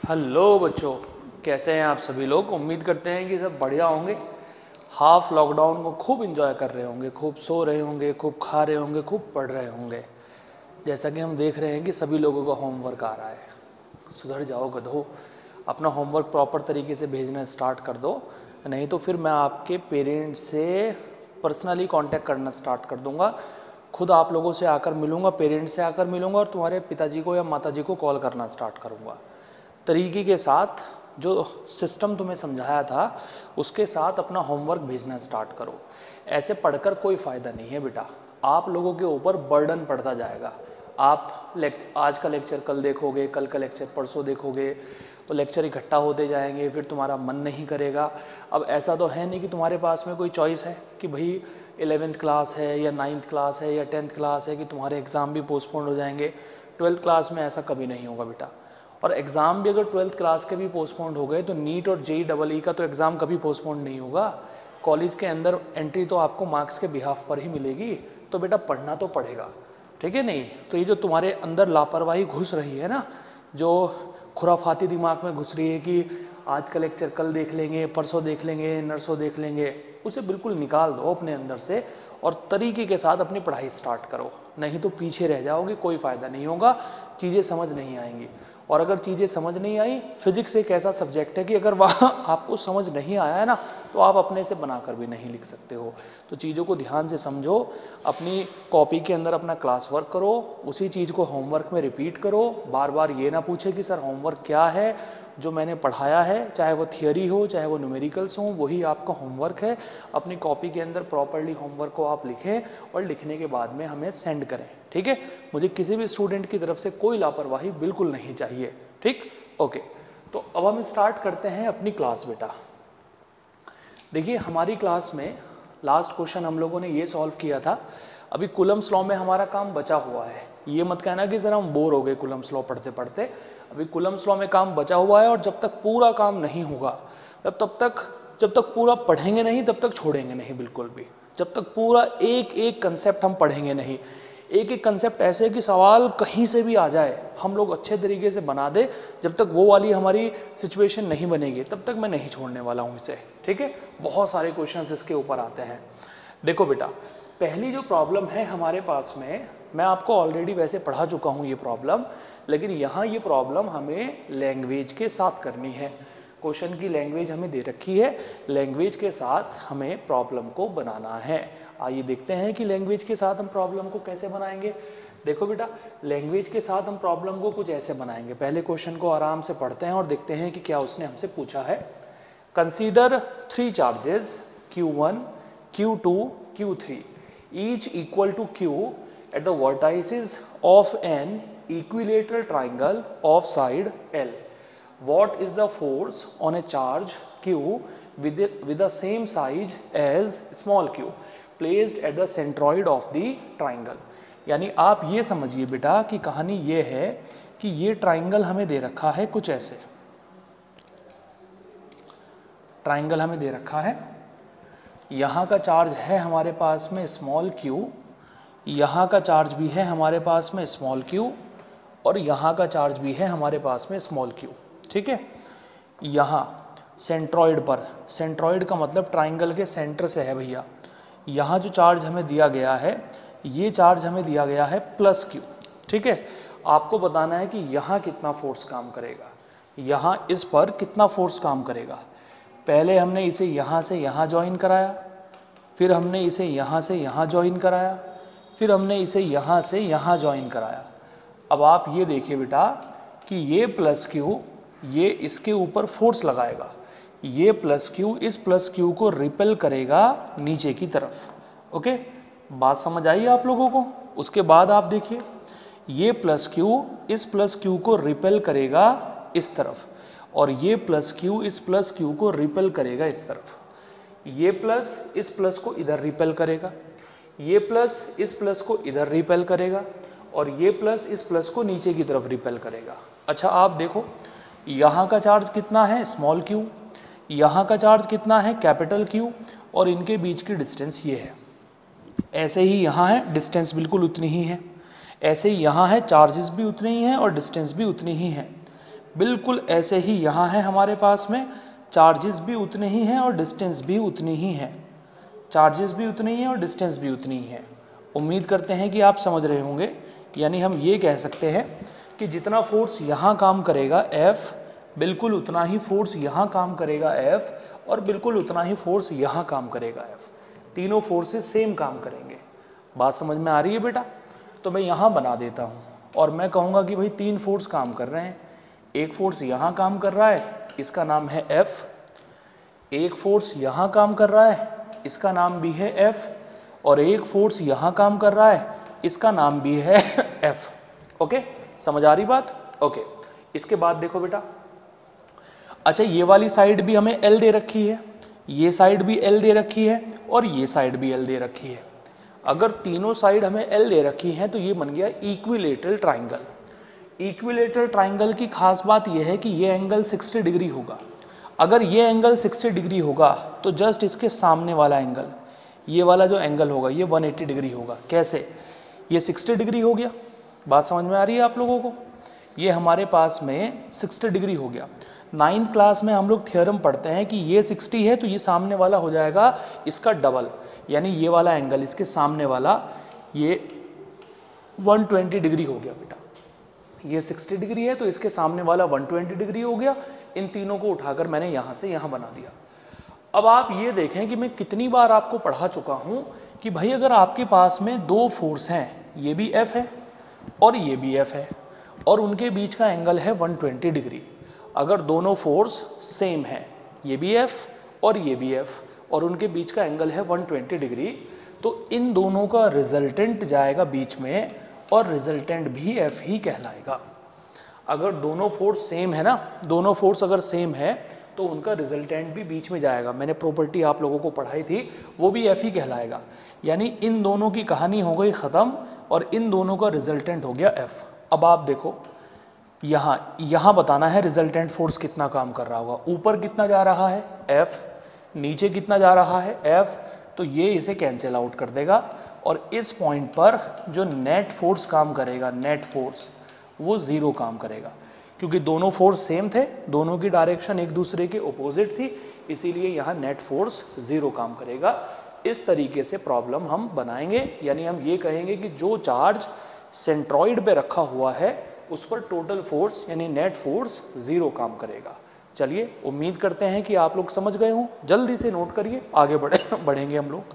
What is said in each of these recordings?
Hello बच्चों, कैसे हैं आप सभी लोग। उम्मीद करते हैं कि सब बढ़िया होंगे। हाफ लॉकडाउन को खूब एंजॉय कर रहे होंगे, खूब सो रहे होंगे, खूब खा रहे होंगे, खूब पढ़ रहे होंगे। जैसा कि हम देख रहे हैं कि सभी लोगों का होमवर्क आ रहा है। सुधर जाओ गधो, अपना होमवर्क प्रॉपर तरीके से भेजना स्टार्ट कर दो, नहीं तो फिर मैं आपके पेरेंट्स से पर्सनली कांटेक्ट करना स्टार्ट कर दूंगा। खुद आप लोगों से आकर मिलूंगा, पेरेंट्स से आकर मिलूंगा और तुम्हारे पिताजी को या माताजी को कॉल करना स्टार्ट करूंगा। तरीके के साथ जो सिस्टम तुम्हें समझाया था उसके साथ अपना होमवर्क भेजना स्टार्ट करो। ऐसे पढ़कर कोई फ़ायदा नहीं है बेटा, आप लोगों के ऊपर बर्डन पड़ता जाएगा। आप आज का लेक्चर कल देखोगे, कल का लेक्चर परसों देखोगे, तो लेक्चर इकट्ठा होते जाएंगे, फिर तुम्हारा मन नहीं करेगा। अब ऐसा तो है नहीं कि तुम्हारे पास में कोई चॉइस है कि भाई 11th क्लास है या 9th क्लास है या 10th क्लास है कि तुम्हारे एग्ज़ाम भी पोस्टपोन हो जाएंगे। 12th क्लास में ऐसा कभी नहीं होगा बेटा। और एग्ज़ाम भी अगर 12th क्लास के भी पोस्टपोन्ड हो गए तो नीट और JEE का तो एग्ज़ाम कभी पोस्टपोन्ड नहीं होगा। कॉलेज के अंदर एंट्री तो आपको मार्क्स के बिहाफ पर ही मिलेगी, तो बेटा पढ़ना तो पड़ेगा, ठीक है। नहीं तो ये जो तुम्हारे अंदर लापरवाही घुस रही है ना, जो खुराफाती दिमाग में घुस रही है कि आज का लेक्चर कल देख लेंगे, परसों देख लेंगे, नरसों देख लेंगे, उसे बिल्कुल निकाल दो अपने अंदर से और तरीके के साथ अपनी पढ़ाई स्टार्ट करो। नहीं तो पीछे रह जाओगे, कोई फ़ायदा नहीं होगा, चीज़ें समझ नहीं आएंगी। और अगर चीज़ें समझ नहीं आई, फिजिक्स एक ऐसा सब्जेक्ट है कि अगर वहाँ आपको समझ नहीं आया है ना तो आप अपने से बनाकर भी नहीं लिख सकते हो। तो चीज़ों को ध्यान से समझो, अपनी कॉपी के अंदर अपना क्लास वर्क करो, उसी चीज़ को होमवर्क में रिपीट करो। बार बार ये ना पूछे कि सर होमवर्क क्या है, जो मैंने पढ़ाया है चाहे वो थियोरी हो चाहे वो न्यूमेरिकल्स हो वही आपका होमवर्क है। अपनी कॉपी के अंदर प्रॉपर्ली होमवर्क को आप लिखें और लिखने के बाद में हमें सेंड करें, ठीक है। मुझे किसी भी स्टूडेंट की तरफ से कोई लापरवाही बिल्कुल नहीं चाहिए, ठीक। ओके, तो अब हम स्टार्ट करते हैं अपनी क्लास बेटा। देखिए हमारी क्लास में लास्ट क्वेश्चन हम लोगों ने ये सॉल्व किया था। अभी कूलम्स लॉ में हमारा काम बचा हुआ है। ये मत कहना कि सर हम बोर हो गए कूलम्स लॉ पढ़ते पढ़ते। अभी कूलम्स लॉ में काम बचा हुआ है और जब तक पूरा काम नहीं होगा जब तक पूरा पढ़ेंगे नहीं तब तक छोड़ेंगे नहीं बिल्कुल भी। जब तक पूरा एक एक कंसेप्ट हम पढ़ेंगे नहीं, एक एक कंसेप्ट ऐसे कि सवाल कहीं से भी आ जाए हम लोग अच्छे तरीके से बना दे, जब तक वो वाली हमारी सिचुएशन नहीं बनेगी तब तक मैं नहीं छोड़ने वाला हूँ इसे, ठीक है। बहुत सारे क्वेश्चंस इसके ऊपर आते हैं। देखो बेटा, पहली जो प्रॉब्लम है हमारे पास में, मैं आपको ऑलरेडी वैसे पढ़ा चुका हूँ ये प्रॉब्लम, लेकिन यहाँ ये प्रॉब्लम हमें लैंग्वेज के साथ करनी है। क्वेश्चन की लैंग्वेज हमें दे रखी है, लैंग्वेज के साथ हमें प्रॉब्लम को बनाना है। आइए देखते हैं कि लैंग्वेज के साथ हम प्रॉब्लम को कैसे बनाएंगे। देखो बेटा, लैंग्वेज के साथ हम प्रॉब्लम को कुछ ऐसे बनाएंगे। पहले क्वेश्चन को आराम से पढ़ते हैं और देखते हैं कि क्या उसने हमसे पूछा है। Consider 3 charges Q1, Q2, Q3 each equal to Q at the vertices of an equilateral triangle of side L. What is the force on a charge Q with the same size as small q placed at the centroid of the triangle? यानी आप ये समझिए बेटा कि कहानी ये है कि ये ट्राइंगल हमें दे रखा है कुछ ऐसे। ट्राइंगल हमें दे रखा है, यहाँ का चार्ज है हमारे पास में स्मॉल q, यहाँ का चार्ज भी है हमारे पास में स्मॉल q और यहाँ का चार्ज भी है हमारे पास में स्मॉल q, ठीक है। यहाँ सेंट्रॉइड पर, सेंट्रॉइड का मतलब ट्राइंगल के सेंटर से है भैया। यहाँ जो चार्ज हमें दिया गया है, ये चार्ज हमें दिया गया है +q, ठीक है। आपको बताना है कि यहाँ कितना फोर्स काम करेगा, यहाँ इस पर कितना फोर्स काम करेगा। पहले हमने इसे यहाँ से यहाँ ज्वाइन कराया, फिर हमने इसे यहाँ से यहाँ ज्वाइन कराया, फिर हमने इसे यहाँ से यहाँ ज्वाइन कराया। अब आप ये देखिए बेटा कि ये +q ये इसके ऊपर फोर्स लगाएगा, ये +q इस +q को रिपेल करेगा नीचे की तरफ। ओके, बात समझ आई आप लोगों को। उसके बाद आप देखिए ये +q इस +q को रिपेल करेगा इस तरफ और ये +q इस +q को रिपेल करेगा इस तरफ। ये प्लस इस प्लस को इधर रिपेल करेगा, ये प्लस इस प्लस को इधर रिपेल करेगा और ये प्लस इस प्लस को नीचे की तरफ रिपेल करेगा। अच्छा आप देखो, यहाँ का चार्ज कितना है स्मॉल q, यहाँ का चार्ज कितना है कैपिटल Q और इनके बीच की डिस्टेंस ये है। ऐसे ही यहाँ है, डिस्टेंस बिल्कुल उतनी ही है। ऐसे ही यहाँ है, चार्जेस भी उतने ही हैं और डिस्टेंस भी उतनी ही है। बिल्कुल ऐसे ही यहाँ है हमारे पास में, चार्जेस भी उतने ही हैं और डिस्टेंस भी उतनी ही है, चार्जेस भी उतनी ही हैं और डिस्टेंस भी उतनी ही है। उम्मीद करते हैं कि आप समझ रहे होंगे। यानी हम ये कह सकते हैं कि जितना फोर्स यहाँ काम करेगा F, बिल्कुल उतना ही फोर्स यहाँ काम करेगा F, और बिल्कुल उतना ही फोर्स यहाँ काम करेगा F। तीनों फोर्सेस सेम काम करेंगे। बात समझ में आ रही है बेटा? तो मैं यहाँ बना देता हूँ और मैं कहूँगा कि भाई 3 फोर्स काम कर रहे हैं। एक फोर्स यहाँ काम कर रहा है, इसका नाम है F। एक फोर्स यहाँ काम कर रहा है, इसका नाम भी है F। और एक फोर्स यहाँ काम कर रहा है, इसका नाम भी है F। ओके, समझ आ रही बात? ओके, इसके बाद देखो बेटा, अच्छा ये वाली साइड भी हमें L दे रखी है, ये साइड भी L दे रखी है, और ये साइड भी L दे रखी है। अगर तीनों साइड हमें L दे रखी हैं तो ये बन गया इक्विलेटरल ट्राइंगल। इक्विलेटरल ट्राइंगल की खास बात यह है कि ये एंगल 60 डिग्री होगा। अगर ये एंगल 60 डिग्री होगा तो जस्ट इसके सामने वाला एंगल, ये वाला जो एंगल होगा, ये 180 डिग्री होगा। कैसे? ये 60 डिग्री हो गया। बात समझ में आ रही है आप लोगों को? ये हमारे पास में 60 डिग्री हो गया। 9th क्लास में हम लोग थ्योरम पढ़ते हैं कि ये 60 है तो ये सामने वाला हो जाएगा इसका डबल, यानी ये वाला एंगल इसके सामने वाला ये 120 डिग्री हो गया बेटा। ये 60 डिग्री है तो इसके सामने वाला 120 डिग्री हो गया। इन तीनों को उठाकर मैंने यहाँ से यहाँ बना दिया। अब आप ये देखें कि मैं कितनी बार आपको पढ़ा चुका हूँ कि भाई अगर आपके पास में 2 फोर्स हैं, ये भी F है और ये भी F है, और उनके बीच का एंगल है 120 डिग्री। अगर दोनों फोर्स सेम है, ये भी F और ये भी F, और उनके बीच का एंगल है 120 डिग्री, तो इन दोनों का रिजल्टेंट जाएगा बीच में और रिजल्टेंट भी F ही कहलाएगा। अगर दोनों फोर्स सेम है ना, दोनों फोर्स अगर सेम है तो उनका रिजल्टेंट भी बीच में जाएगा। मैंने प्रॉपर्टी आप लोगों को पढ़ाई थी, वो भी F ही कहलाएगा। यानी इन दोनों की कहानी हो गई ख़त्म और इन दोनों का रिजल्टेंट हो गया F। अब आप देखो, यहाँ बताना है रिजल्टेंट फोर्स कितना काम कर रहा होगा। ऊपर कितना जा रहा है F, नीचे कितना जा रहा है F, तो ये इसे कैंसिल आउट कर देगा। और इस पॉइंट पर जो नेट फोर्स काम करेगा, नेट फोर्स, वो 0 काम करेगा, क्योंकि दोनों फोर्स सेम थे, दोनों की डायरेक्शन एक दूसरे के अपोजिट थी, इसीलिए यहाँ नेट फोर्स 0 काम करेगा। इस तरीके से प्रॉब्लम हम बनाएंगे। यानी हम ये कहेंगे कि जो चार्ज सेंट्रॉइड पे रखा हुआ है उस पर टोटल फोर्स यानी नेट फोर्स 0 काम करेगा। चलिए, उम्मीद करते हैं कि आप लोग समझ गए हों। जल्दी से नोट करिए, आगे बढ़ेंगे हम लोग।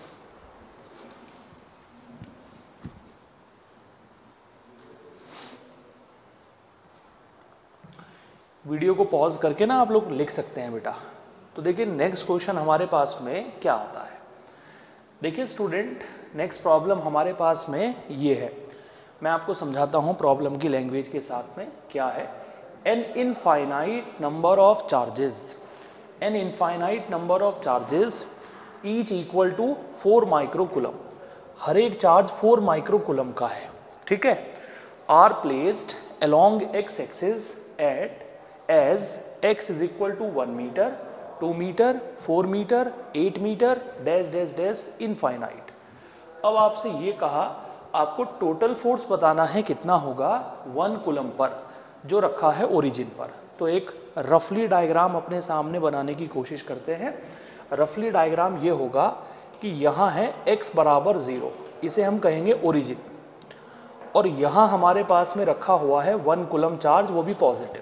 वीडियो को पॉज करके ना आप लोग लिख सकते हैं बेटा। तो देखिए नेक्स्ट क्वेश्चन हमारे पास में क्या आता है। देखिए स्टूडेंट, नेक्स्ट प्रॉब्लम हमारे पास में ये है। मैं आपको समझाता हूँ प्रॉब्लम की लैंग्वेज के साथ में क्या है। An infinite number of charges, an infinite number of charges each equal to 4 microcoulomb. हर एक चार्ज 4 माइक्रोकूलम का है, ठीक है। Are placed along X axis at as x is equal to 1 meter, 2 meter, 4 meter, 8 meter, dash dash dash infinite। अब आपसे ये कहा आपको टोटल फोर्स बताना है कितना होगा 1 कूलम पर, जो रखा है ओरिजिन पर। तो एक रफली डायग्राम अपने सामने बनाने की कोशिश करते हैं। रफली डायग्राम ये होगा कि यहाँ है x बराबर 0, इसे हम कहेंगे ओरिजिन, और यहाँ हमारे पास में रखा हुआ है 1 कूलम चार्ज, वो भी पॉजिटिव।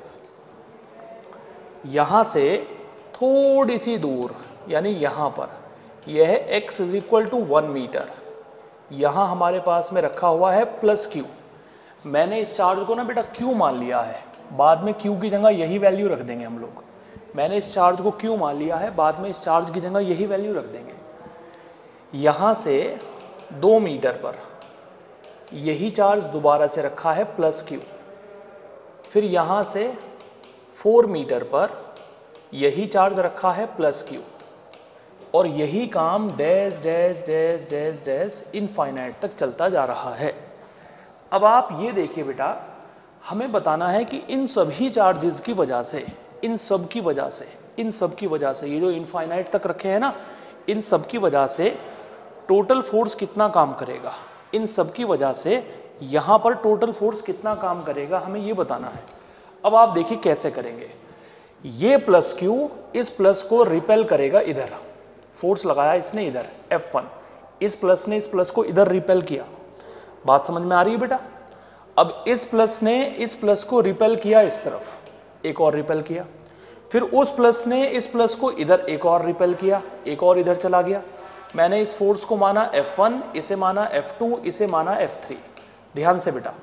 यहाँ से थोड़ी सी दूर यानी यहाँ पर यह है x is equal to 1 metre, यहाँ हमारे पास में रखा हुआ है प्लस q। मैंने इस चार्ज को ना बेटा q मान लिया है, बाद में q की जगह यही वैल्यू रख देंगे हम लोग। मैंने इस चार्ज को q मान लिया है, बाद में इस चार्ज की जगह यही वैल्यू रख देंगे। यहाँ से 2 मीटर पर यही चार्ज दोबारा से रखा है प्लस q। फिर यहाँ से 4 मीटर पर यही चार्ज रखा है प्लस q, और यही काम dash dash dash dash dash infinite तक चलता जा रहा है। अब आप ये देखिए बेटा, हमें बताना है कि इन सभी चार्जेस की वजह से, इन सब की वजह से, इन सब की वजह से, ये जो इनफाइनाइट तक रखे हैं ना, इन सब की वजह से टोटल फोर्स कितना काम करेगा। इन सब की वजह से यहाँ पर टोटल फोर्स कितना काम करेगा, हमें ये बताना है। अब आप देखिए कैसे करेंगे। ये प्लस क्यू इस प्लस को रिपेल करेगा इधर, फोर्स लगाया इसने इधर F1, इस प्लस ने इस प्लस को इधर रिपेल किया। बात समझ में आ रही है बेटा? अब इस प्लस ने इस प्लस को रिपेल किया इस तरफ, एक और रिपेल किया, फिर उस प्लस ने इस प्लस को इधर एक और रिपेल किया, एक और इधर चला गया। मैंने इस फोर्स को माना F1, इसे माना F2, इसे माना F3। ध्यान से बेटा,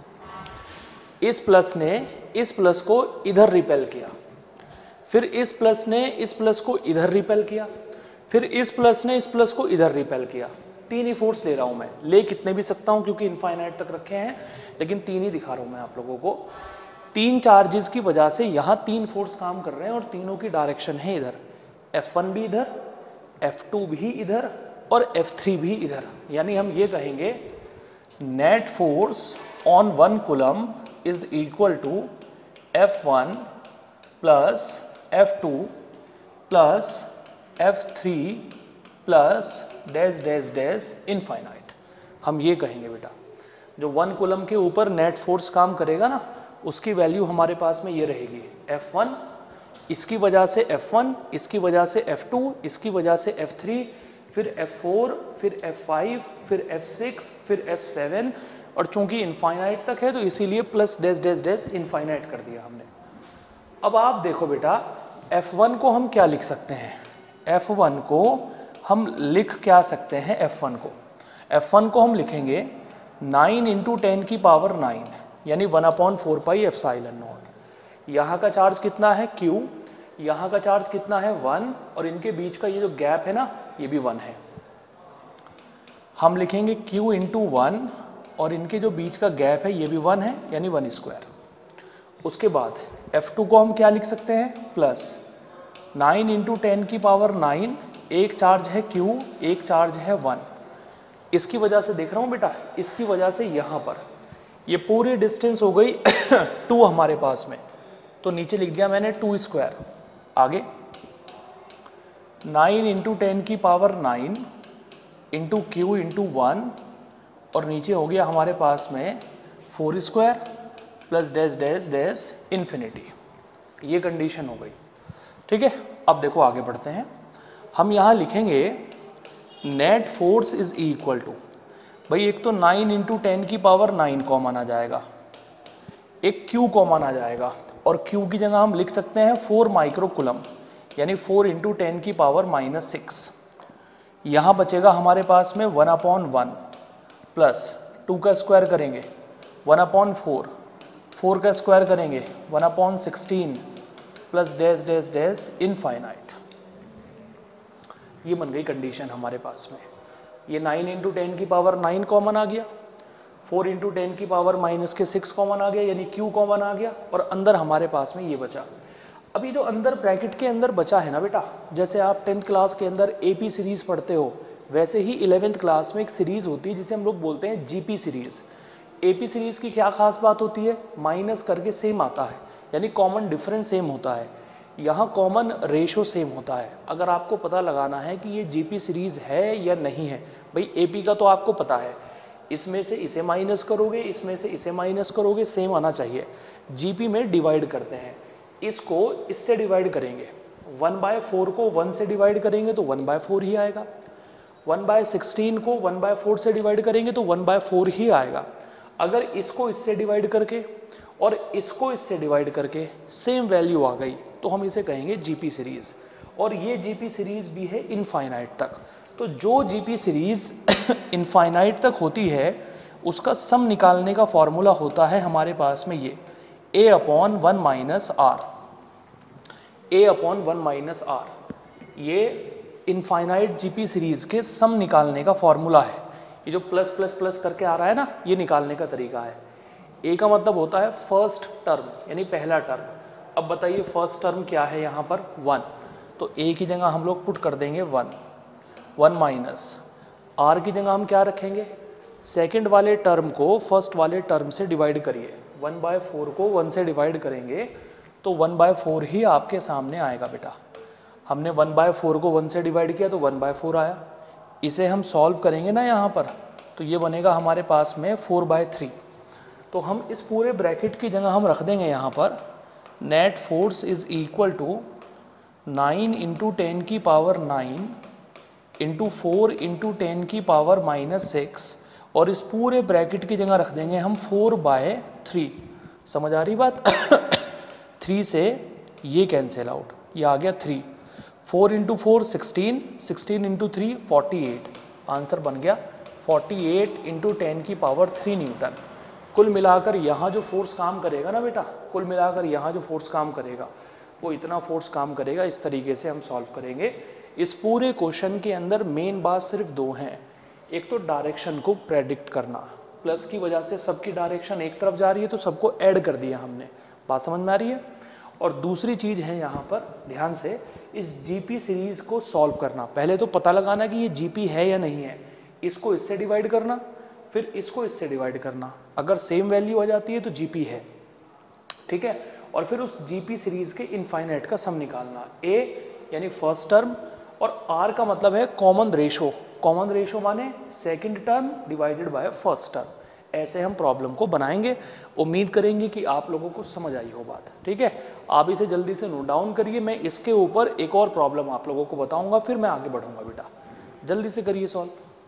इस प्लस ने इस प्लस को इधर रिपेल किया, फिर इस प्लस ने इस प्लस को इधर रिपेल किया, फिर इस प्लस ने इस प्लस को इधर रिपेल किया। तीन ही फोर्स ले रहा हूं मैं, ले कितने भी सकता हूं क्योंकि इनफाइनाइट तक रखे हैं, लेकिन तीन ही दिखा रहा हूं मैं आप लोगों को। तीन चार्जेस की वजह से यहां तीन फोर्स काम कर रहे हैं और तीनों की डायरेक्शन है इधर। F1 भी इधर, F2 भी इधर और F3 भी इधर। यानी हम ये कहेंगे net force on 1 coulomb is equal to F1 plus F2 plus F3 plus dash dash dash infinite. हम ये कहेंगे बेटा, जो 1 कूलम के ऊपर नेट फोर्स काम करेगा ना, उसकी वैल्यू हमारे पास में ये रहेगी F1, इसकी वजह से F1, इसकी वजह से F2, इसकी वजह से F3, फिर F4, फिर F5, फिर F6, फिर F7, और चूंकि इनफाइनाइट तक है तो इसीलिए plus dash dash dash infinite कर दिया हमने। अब आप देखो बेटा, F1 को हम क्या लिख सकते हैं? F1 को हम लिख क्या सकते हैं? F1 को हम लिखेंगे 9 इंटू 10 की पावर 9, यानी 1/4 पाई एप्सिलॉन नॉट। यहाँ का चार्ज कितना है? Q, यहाँ का चार्ज कितना है? 1, और इनके बीच का ये जो गैप है ना, ये भी 1 है। हम लिखेंगे Q इंटू 1, और इनके जो बीच का गैप है ये भी 1 है, यानी 1 स्क्वायर। उसके बाद F2 को हम क्या लिख सकते हैं? प्लस 9 इंटू 10 की पावर 9, एक चार्ज है Q, एक चार्ज है 1। इसकी वजह से देख रहा हूँ बेटा, इसकी वजह से यहाँ पर ये पूरी डिस्टेंस हो गई 2 हमारे पास में, तो नीचे लिख दिया मैंने 2 स्क्वायर। आगे 9 इंटू 10 की पावर 9 इंटू Q इंटू 1, और नीचे हो गया हमारे पास में 4 square plus dash dash dash infinity. ये कंडीशन हो गई, ठीक है। अब देखो आगे बढ़ते हैं। हम यहाँ लिखेंगे net force is equal to, भाई एक तो 9 इंटू 10 की पावर 9 कॉमन आ जाएगा, एक Q कॉमन आ जाएगा, और Q की जगह हम लिख सकते हैं 4 माइक्रो कूलम, यानी 4 इंटू 10 की पावर -6। यहाँ बचेगा हमारे पास में 1/1 प्लस 2 का स्क्वायर करेंगे 1/4, 4 का स्क्वायर करेंगे 1/16 plus dash dash dash infinite. ये बन गई कंडीशन हमारे पास में। ये 9 इंटू 10 की पावर 9 कॉमन आ गया, 4 इंटू 10 की पावर -6 कॉमन आ गया, यानी Q कॉमन आ गया, और अंदर हमारे पास में ये बचा। अभी जो अंदर ब्रैकेट के अंदर बचा है ना बेटा, जैसे आप 10th क्लास के अंदर AP सीरीज़ पढ़ते हो, वैसे ही 11th क्लास में एक सीरीज़ होती है जिसे हम लोग बोलते हैं GP सीरीज़। AP सीरीज़ की क्या खास बात होती है? माइनस करके सेम आता है, यानी कॉमन डिफरेंस सेम होता है। यहाँ कॉमन रेशो सेम होता है। अगर आपको पता लगाना है कि ये GP सीरीज़ है या नहीं है, भाई AP का तो आपको पता है, इसमें से इसे माइनस करोगे, इसमें से इसे माइनस करोगे, सेम आना चाहिए। GP में डिवाइड करते हैं, इसको इससे डिवाइड करेंगे, 1/4 को 1 से डिवाइड करेंगे तो 1/4 ही आएगा, 1/16 को 1/4 से डिवाइड करेंगे तो 1/4 ही आएगा। अगर इसको इससे डिवाइड करके और इसको इससे डिवाइड करके सेम वैल्यू आ गई तो हम इसे कहेंगे GP सीरीज़, और ये GP सीरीज़ भी है इनफाइनाइट तक। तो जो GP सीरीज़ इनफाइनाइट तक होती है उसका सम निकालने का फॉर्मूला होता है हमारे पास में ये A/1 - R। A/1 - R ये इनफाइनाइट GP सीरीज़ के सम निकालने का फॉर्मूला है। ये जो प्लस प्लस प्लस करके आ रहा है ना, ये निकालने का तरीका है। A का मतलब होता है फर्स्ट टर्म, यानी पहला टर्म। अब बताइए फर्स्ट टर्म क्या है यहाँ पर? 1, तो A की जगह हम लोग पुट कर देंगे 1 माइनस R की जगह हम क्या रखेंगे? सेकंड वाले टर्म को फर्स्ट वाले टर्म से डिवाइड करिए, 1/4 को 1 से डिवाइड करेंगे तो 1/4 ही आपके सामने आएगा बेटा। हमने 1/4 को 1 से डिवाइड किया तो 1/4 आया। इसे हम सॉल्व करेंगे ना यहाँ पर, तो ये बनेगा हमारे पास में 4/3। तो हम इस पूरे ब्रैकेट की जगह हम रख देंगे यहाँ पर net force is equal to 9 into 10 की पावर 9 इंटू 4 इंटू 10 की पावर -6, और इस पूरे ब्रैकेट की जगह रख देंगे हम 4/3। समझ आ रही बात? 3 से ये कैंसिल आउट, ये आ गया 3। 4 इंटू 4 16, 16 इंटू 3 48। आंसर बन गया 48 इंटू 10 की पावर 3 न्यूटन। कुल मिलाकर यहाँ जो फोर्स काम करेगा ना बेटा, कुल मिलाकर यहाँ जो फोर्स काम करेगा वो इतना फोर्स काम करेगा। इस तरीके से हम सॉल्व करेंगे। इस पूरे क्वेश्चन के अंदर मेन बात सिर्फ दो हैं। एक तो डायरेक्शन को प्रेडिक्ट करना, प्लस की वजह से सबकी डायरेक्शन एक तरफ जा रही है तो सबको ऐड कर दिया हमने। बात समझ में आ रही है? और दूसरी चीज़ है यहाँ पर ध्यान से, इस जीपी सीरीज़ को सॉल्व करना। पहले तो पता लगाना कि ये जीपी है या नहीं है, इसको इससे डिवाइड करना, फिर इसको इससे डिवाइड करना। अगर सेम वैल्यू आ जाती है तो जीपी है, ठीक है। और फिर उस जीपी सीरीज़ के इनफाइनाइट का सम निकालना। ए यानी फर्स्ट टर्म, और आर का मतलब है कॉमन रेशो। कॉमन रेशो माने second term divided by first term. ऐसे हम प्रॉब्लम को बनाएंगे। उम्मीद करेंगे कि आप लोगों को समझ आई हो बात, ठीक है। आप इसे जल्दी से नोट डाउन करिए। मैं इसके ऊपर एक और प्रॉब्लम आप लोगों को बताऊंगा, फिर मैं आगे बढ़ूंगा बेटा। जल्दी से करिए सॉल्व।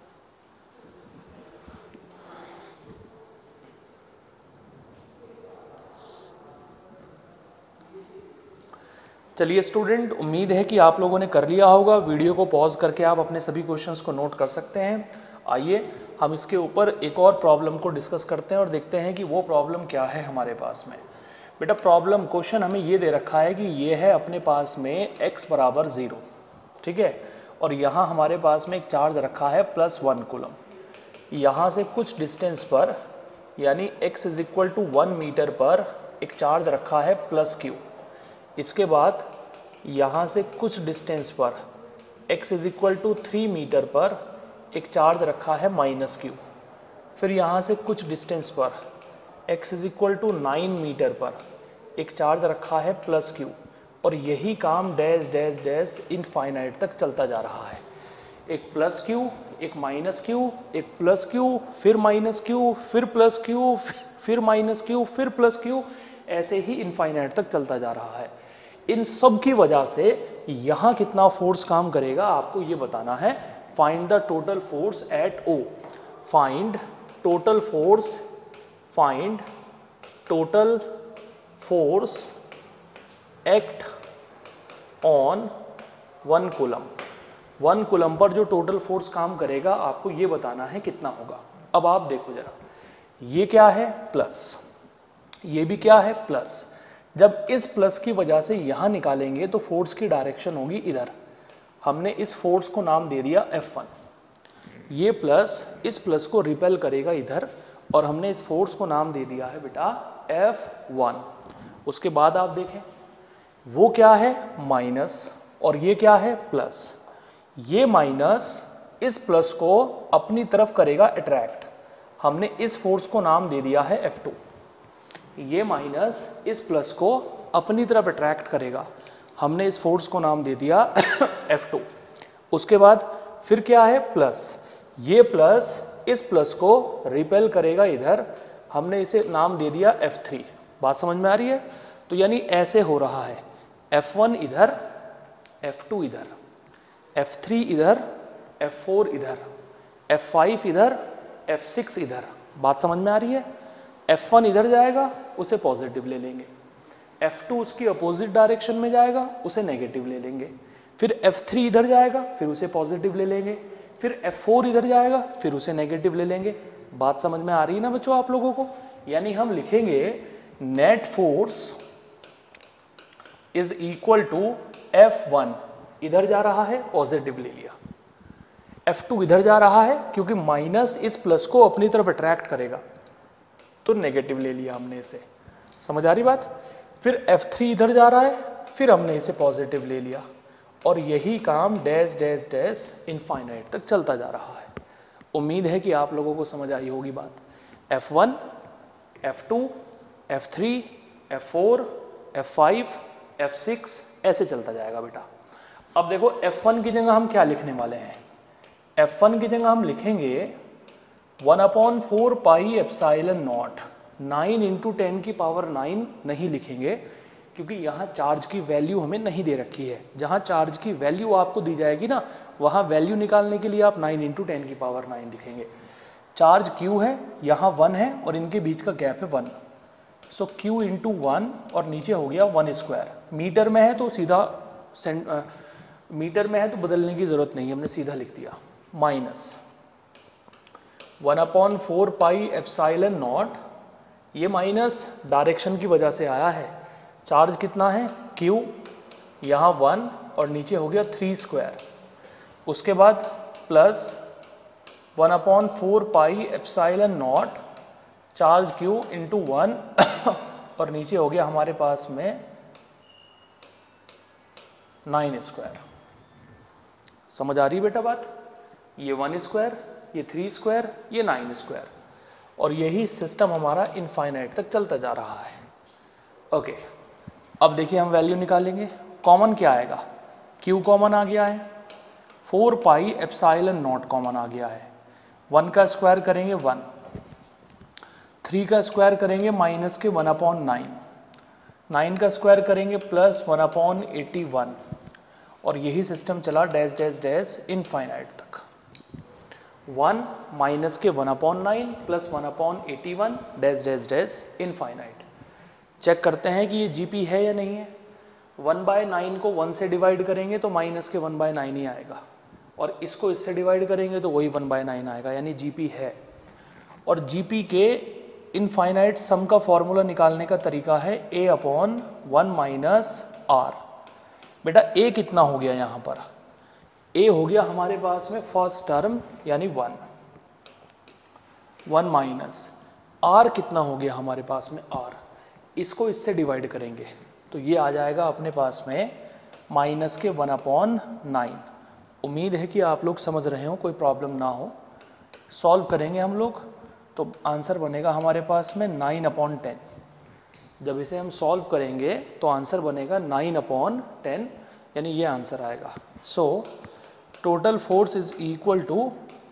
चलिए स्टूडेंट, उम्मीद है कि आप लोगों ने कर लिया होगा। वीडियो को पॉज करके आप अपने सभी क्वेश्चंस को नोट कर सकते हैं। आइए हम इसके ऊपर एक और प्रॉब्लम को डिस्कस करते हैं और देखते हैं कि वो प्रॉब्लम क्या है हमारे पास में। बेटा प्रॉब्लम क्वेश्चन हमें ये दे रखा है कि ये है अपने पास में x बराबर 0, ठीक है। और यहाँ हमारे पास में एक चार्ज रखा है +1 कूलम। यहाँ से कुछ डिस्टेंस पर यानी x is equal to 1 metre पर एक चार्ज रखा है +q। इसके बाद यहाँ से कुछ डिस्टेंस पर x is equal to 3 metre पर एक चार्ज रखा है -q। फिर यहाँ से कुछ डिस्टेंस पर x is equal to 9 metre पर एक चार्ज रखा है +q। और यही काम डैश डैश डैश इनफाइनाइट तक चलता जा रहा है। एक +q, एक -q, एक +q, फिर -q, फिर +q, फिर -q, फिर +q, ऐसे ही इनफाइनाइट तक चलता जा रहा है। इन सब की वजह से यहाँ कितना फोर्स काम करेगा आपको ये बताना है। Find the total force at O। Find total force, find total force act on 1 coulomb. 1 coulomb पर जो टोटल फोर्स काम करेगा आपको ये बताना है कितना होगा। अब आप देखो जरा, ये क्या है प्लस, ये भी क्या है प्लस। जब इस प्लस की वजह से यहाँ निकालेंगे तो फोर्स की डायरेक्शन होगी इधर। हमने इस फोर्स को नाम दे दिया F1। ये प्लस इस प्लस को रिपेल करेगा इधर, और हमने इस फोर्स को नाम दे दिया है बेटा F1। उसके बाद आप देखें वो क्या है माइनस, और ये क्या है प्लस। ये माइनस इस प्लस को अपनी तरफ करेगा अट्रैक्ट। हमने इस फोर्स को नाम दे दिया है F2। ये माइनस इस प्लस को अपनी तरफ अट्रैक्ट करेगा। हमने इस फोर्स को नाम दे दिया F2। उसके बाद फिर क्या है प्लस, ये प्लस इस प्लस को रिपेल करेगा इधर। हमने इसे नाम दे दिया F3। बात समझ में आ रही है? तो यानी ऐसे हो रहा है, F1 इधर, F2 इधर, F3 इधर, F4 इधर, F5 इधर, F6 इधर। बात समझ में आ रही है? F1 इधर जाएगा, उसे पॉजिटिव ले लेंगे। F2 उसकी अपोजिट डायरेक्शन में जाएगा, उसे नेगेटिव ले लेंगे। फिर F3 इधर जाएगा, फिर उसे पॉजिटिव ले लेंगे। फिर F4 इधर जाएगा, फिर उसे नेगेटिव ले लेंगे। बात समझ में आ रही है ना बच्चों आप लोगों को? यानी हम लिखेंगे net force is equal to F1 इधर जा रहा है, पॉजिटिव ले लिया। F2 इधर जा रहा है क्योंकि माइनस इस प्लस को अपनी तरफ अट्रैक्ट करेगा, तो नेगेटिव ले लिया हमने इसे। समझ आ रही बात? फिर F3 इधर जा रहा है, फिर हमने इसे पॉजिटिव ले लिया। और यही काम डैश डैश डैश इनफाइनाइट तक चलता जा रहा है। उम्मीद है कि आप लोगों को समझ आई होगी बात। F1, F2, F3, F4, F5, F6 ऐसे चलता जाएगा बेटा। अब देखो F1 की जगह हम क्या लिखने वाले हैं? F1 की जगह हम लिखेंगे 1/4 पाई एप्सिलॉन नॉट। 9 × 10⁻⁹ नहीं लिखेंगे, क्योंकि यहाँ चार्ज की वैल्यू हमें नहीं दे रखी है। जहाँ चार्ज की वैल्यू आपको दी जाएगी ना, वहाँ वैल्यू निकालने के लिए आप 9 × 10⁹ लिखेंगे। चार्ज Q है, यहाँ 1 है और इनके बीच का गैप है 1, सो Q × 1 और नीचे हो गया 1²। मीटर में है तो सीधा मीटर में है तो बदलने की ज़रूरत नहीं है, हमने सीधा लिख दिया, माइनस 1/4πε0। ये माइनस डायरेक्शन की वजह से आया है। चार्ज कितना है Q, यहाँ 1 और नीचे हो गया 3²। उसके बाद प्लस 1/4πε0 चार्ज Q × 1 और नीचे हो गया हमारे पास में 9²। समझ आ रही बेटा बात? ये 1², ये 3², ये 9², और यही सिस्टम हमारा इनफाइनाइट तक चलता जा रहा है। ओके, अब देखिए हम वैल्यू निकालेंगे। कॉमन क्या आएगा? Q कॉमन आ गया है, 4πε0 कॉमन आ गया है। 1 का स्क्वायर करेंगे 1, 3 का स्क्वायर करेंगे माइनस के 1/9, 9 का स्क्वायर करेंगे प्लस 1/81, और यही सिस्टम चला डैश डैश डैश इनफाइनाइट तक। 1 माइनस के 1/9 plus 1/81 dash dash dash infinite. Check करते हैं कि ये GP है या नहीं है। 1/9 को 1 से डिवाइड करेंगे तो माइनस के 1/9 ही आएगा, और इसको इससे डिवाइड करेंगे तो वही 1/9 आएगा, यानी GP है। और GP के इनफाइनाइट सम का फॉर्मूला निकालने का तरीका है A/1 - R। बेटा A कितना हो गया यहाँ पर? A हो गया हमारे पास में फर्स्ट टर्म यानी 1 माइनस R कितना हो गया हमारे पास में R। इसको इससे डिवाइड करेंगे तो ये आ जाएगा अपने पास में माइनस के 1/9। उम्मीद है कि आप लोग समझ रहे हो, कोई प्रॉब्लम ना हो। सॉल्व करेंगे हम लोग तो आंसर बनेगा हमारे पास में 9/10। जब इसे हम सॉल्व करेंगे तो आंसर बनेगा 9/10, यानी ये आंसर आएगा। So total force is equal to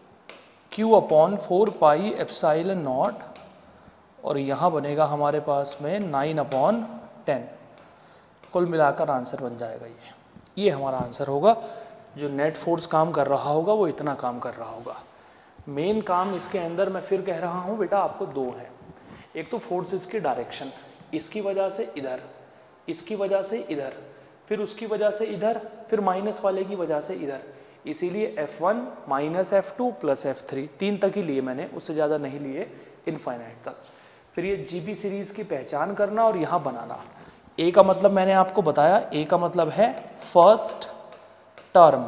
Q/4πε0, और यहाँ बनेगा हमारे पास में 9/10। कुल मिलाकर आंसर बन जाएगा ये हमारा आंसर होगा। जो नेट फोर्स काम कर रहा होगा वो इतना काम कर रहा होगा। मेन काम इसके अंदर मैं फिर कह रहा हूँ बेटा, आपको दो है। एक तो फोर्सेस की डायरेक्शन, इसकी वजह से इधर, इसकी वजह से इधर, फिर उसकी वजह से इधर, फिर माइनस वाले की वजह से इधर। इसीलिए F1 - F2 + F3 3 तक ही लिए मैंने, उससे ज़्यादा नहीं लिए इनफाइनाइट तक। फिर ये GP सीरीज़ की पहचान करना और यहाँ बनाना। A का मतलब मैंने आपको बताया, A का मतलब है फर्स्ट टर्म,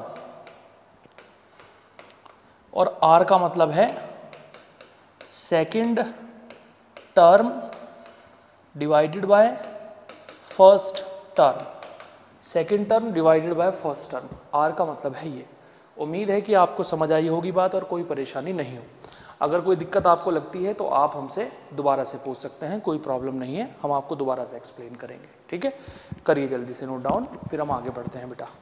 और R का मतलब है second term divided by first term, second term divided by first term. R का मतलब है ये। उम्मीद है कि आपको समझ आई होगी बात और कोई परेशानी नहीं हो। अगर कोई दिक्कत आपको लगती है तो आप हमसे दोबारा से पूछ सकते हैं, कोई प्रॉब्लम नहीं है, हम आपको दोबारा से एक्सप्लेन करेंगे। ठीक है, करिए जल्दी से नोट डाउन, फिर हम आगे बढ़ते हैं बेटा।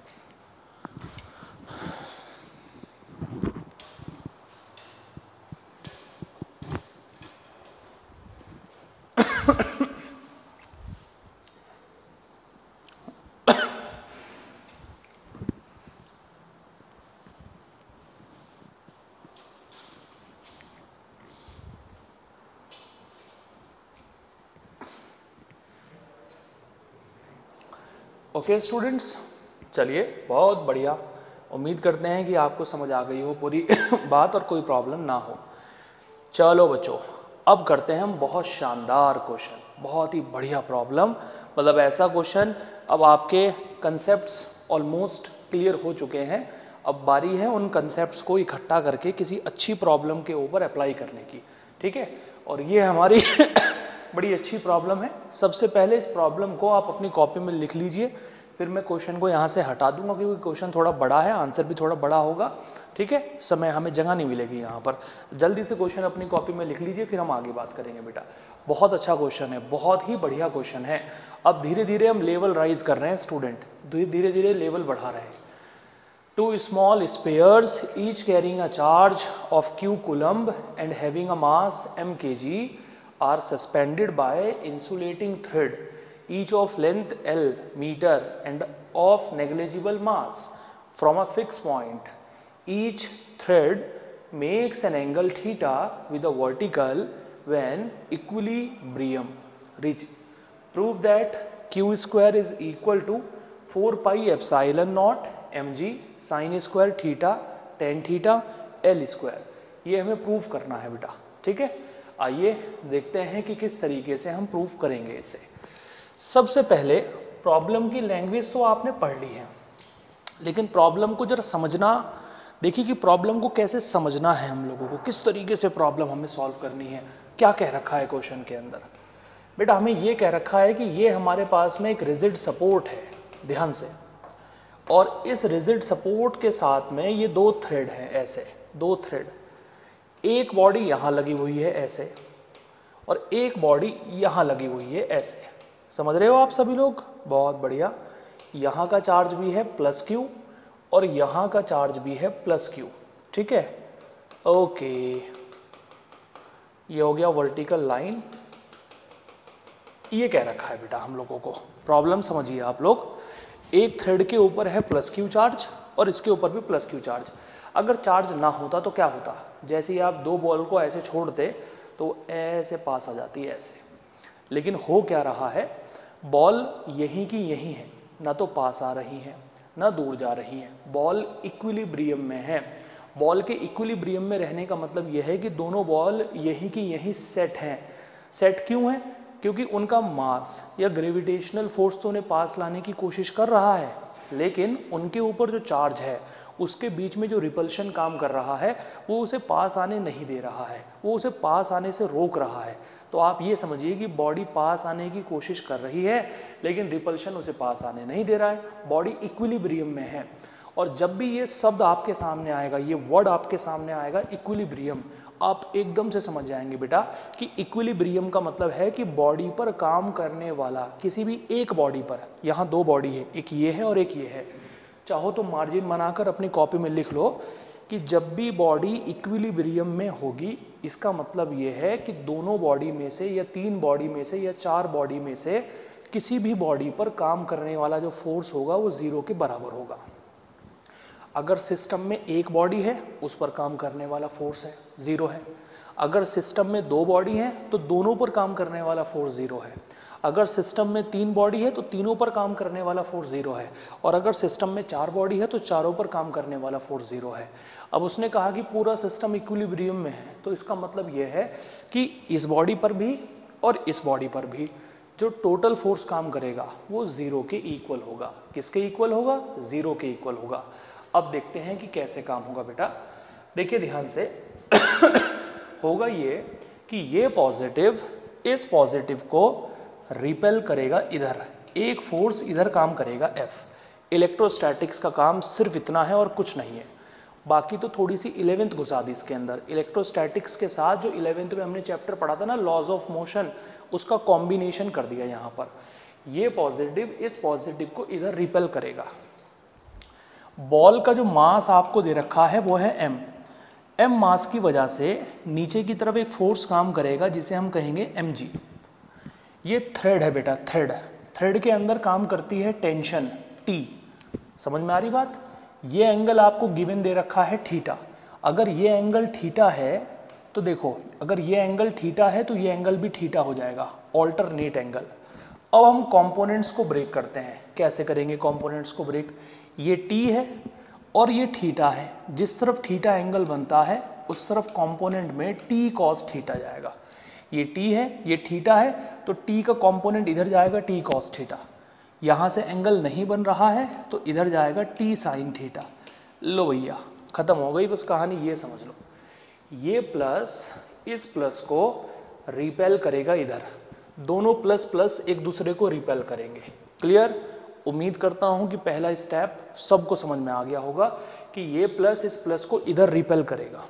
ओके स्टूडेंट्स, चलिए बहुत बढ़िया। उम्मीद करते हैं कि आपको समझ आ गई हो पूरी बात और कोई प्रॉब्लम ना हो। चलो बच्चों, अब करते हैं हम बहुत शानदार क्वेश्चन, बहुत ही बढ़िया प्रॉब्लम। मतलब ऐसा क्वेश्चन, अब आपके कंसेप्ट्स ऑलमोस्ट क्लियर हो चुके हैं। अब बारी है उन कंसेप्ट्स को इकट्ठा करके किसी अच्छी प्रॉब्लम के ऊपर अप्लाई करने की। ठीक है, और ये हमारी बड़ी अच्छी प्रॉब्लम है। सबसे पहले इस प्रॉब्लम को आप अपनी कॉपी में लिख लीजिए, फिर मैं क्वेश्चन को यहाँ से हटा दूंगा क्योंकि क्वेश्चन थोड़ा बड़ा है, आंसर भी थोड़ा बड़ा होगा। ठीक है, समय हमें जगह नहीं मिलेगी यहाँ पर। जल्दी से क्वेश्चन अपनी कॉपी में लिख लीजिए, फिर हम आगे बात करेंगे बेटा। बहुत अच्छा क्वेश्चन है, बहुत ही बढ़िया क्वेश्चन है। अब धीरे धीरे हम लेवल राइज कर रहे हैं स्टूडेंट, धीरे धीरे लेवल बढ़ा रहे हैं। 2 small spheres each carrying a charge of Q coulomb and having a mass m kg are suspended by insulating thread। each of length L meter and of negligible mass from a fixed point. Each thread makes an angle theta with a vertical when equilibrium reach. Prove that q square is equal to 4 pi epsilon naught mg sin square theta tan theta L square. ये हमें prove करना है बेटा, ठीक है. आइए देखते हैं कि किस तरीके से हम प्रूव करेंगे इसे. सबसे पहले प्रॉब्लम की लैंग्वेज तो आपने पढ़ ली है, लेकिन प्रॉब्लम को जरा समझना. देखिए कि प्रॉब्लम को कैसे समझना है हम लोगों को, किस तरीके से प्रॉब्लम हमें सॉल्व करनी है. क्या कह रखा है क्वेश्चन के अंदर बेटा? हमें ये कह रखा है कि ये हमारे पास में एक रिजिड सपोर्ट है, ध्यान से, और इस रिजिड सपोर्ट के साथ में ये दो थ्रेड हैं, ऐसे दो थ्रेड. एक बॉडी यहाँ लगी हुई है ऐसे, और एक बॉडी यहाँ लगी हुई है ऐसे. समझ रहे हो आप सभी लोग? बहुत बढ़िया. यहाँ का चार्ज भी है प्लस क्यू और यहाँ का चार्ज भी है प्लस क्यू, ठीक है. ओके, ये हो गया वर्टिकल लाइन. ये कह रखा है बेटा हम लोगों को. प्रॉब्लम समझिए आप लोग. एक थ्रेड के ऊपर है प्लस क्यू चार्ज और इसके ऊपर भी प्लस क्यू चार्ज. अगर चार्ज ना होता तो क्या होता? जैसे ही आप दो बॉल को ऐसे छोड़ते तो ऐसे पास आ जाती है ऐसे. लेकिन हो क्या रहा है, बॉल यहीं की यहीं है, ना तो पास आ रही है ना दूर जा रही है. बॉल इक्विलिब्रियम में है. बॉल के इक्विलिब्रियम में रहने का मतलब यह है कि दोनों बॉल यहीं की यहीं सेट हैं. सेट क्यों है? क्योंकि उनका मास या ग्रेविटेशनल फोर्स तो उन्हें पास लाने की कोशिश कर रहा है, लेकिन उनके ऊपर जो चार्ज है उसके बीच में जो रिपल्शन काम कर रहा है वो उसे पास आने नहीं दे रहा है, वो उसे पास आने से रोक रहा है. तो आप ये समझिए कि बॉडी पास आने की कोशिश कर रही है लेकिन रिपल्शन उसे पास आने नहीं दे रहा है. बॉडी इक्विलिब्रियम में है. और जब भी ये शब्द आपके सामने आएगा, ये वर्ड आपके सामने आएगा इक्विलिब्रियम, आप एकदम से समझ जाएंगे बेटा कि इक्विलिब्रियम का मतलब है कि बॉडी पर काम करने वाला, किसी भी एक बॉडी पर, यहाँ दो बॉडी है, एक ये है और एक ये है. चाहो तो मार्जिन बनाकर अपनी कॉपी में लिख लो कि जब भी बॉडी इक्विलिब्रियम में होगी, इसका मतलब ये है कि दोनों बॉडी में से या तीन बॉडी में से या चार बॉडी में से किसी भी बॉडी पर काम करने वाला जो फोर्स होगा वो जीरो के बराबर होगा. अगर सिस्टम में एक बॉडी है उस पर काम करने वाला फोर्स है, जीरो है. अगर सिस्टम में दो बॉडी है तो दोनों पर काम करने वाला फोर्स जीरो है. अगर सिस्टम में तीन बॉडी है तो तीनों पर काम करने वाला फोर्स जीरो है. और अगर सिस्टम में चार बॉडी है तो चारों पर काम करने वाला फोर्स जीरो है. अब उसने कहा कि पूरा सिस्टम इक्विलिब्रियम में है, तो इसका मतलब यह है कि इस बॉडी पर भी और इस बॉडी पर भी जो टोटल फोर्स काम करेगा वो जीरो के इक्वल होगा. किसके इक्वल होगा? जीरो के इक्वल होगा. अब देखते हैं कि कैसे काम होगा बेटा. देखिए ध्यान से होगा ये कि ये पॉजिटिव इस पॉजिटिव को रिपेल करेगा इधर, एक फोर्स इधर काम करेगा F. इलेक्ट्रोस्टैटिक्स का काम सिर्फ इतना है और कुछ नहीं है. बाकी तो थोड़ी सी 11th घुसा दी इसके अंदर. इलेक्ट्रोस्टैटिक्स के साथ जो 11th में हमने चैप्टर पढ़ा था ना, लॉज ऑफ मोशन, उसका कॉम्बिनेशन कर दिया यहाँ पर. ये पॉजिटिव इस पॉजिटिव को इधर रिपेल करेगा. बॉल का जो मास आपको दे रखा है वो है m. m मास की वजह से नीचे की तरफ एक फोर्स काम करेगा जिसे हम कहेंगे mg. ये थ्रेड है बेटा, थ्रेड. थ्रेड के अंदर काम करती है टेंशन T. समझ में आ रही बात? ये एंगल आपको गिवन दे रखा है थीटा. अगर ये एंगल थीटा है तो देखो, अगर ये एंगल थीटा है तो ये एंगल भी थीटा हो जाएगा, ऑल्टरनेट एंगल. अब हम कंपोनेंट्स को ब्रेक करते हैं. कैसे करेंगे कंपोनेंट्स को ब्रेक? ये T है और ये थीटा है. जिस तरफ थीटा एंगल बनता है उस तरफ कंपोनेंट में T cos थीटा जाएगा. ये T है, ये थीटा है, तो T का कंपोनेंट इधर जाएगा T cos थीटा. यहाँ से एंगल नहीं बन रहा है तो इधर जाएगा T sin थीटा. लो भैया, खत्म हो गई बस कहानी. ये समझ लो, ये प्लस इस प्लस को रिपेल करेगा इधर. दोनों प्लस प्लस एक दूसरे को रिपेल करेंगे. क्लियर? उम्मीद करता हूं कि पहला स्टेप सबको समझ में आ गया होगा कि ये प्लस इस प्लस को इधर रिपेल करेगा,